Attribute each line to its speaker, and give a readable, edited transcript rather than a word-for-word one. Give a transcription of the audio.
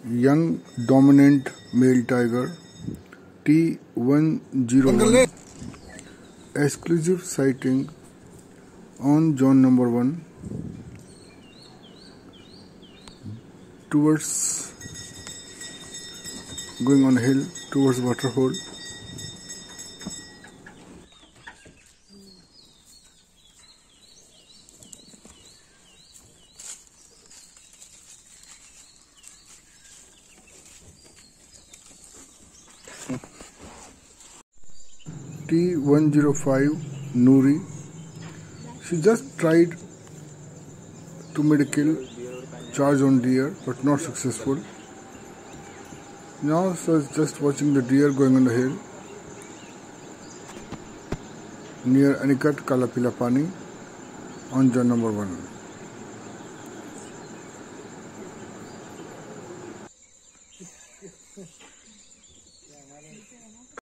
Speaker 1: young dominant male tiger T101 exclusive sighting on zone number 1 towards going on a hill towards waterhole. T105 Noori. She just tried to make a kill charge on deer but not successful. Now she's just watching the deer going on the hill near Anikat Kalapila Pani on zone number 1.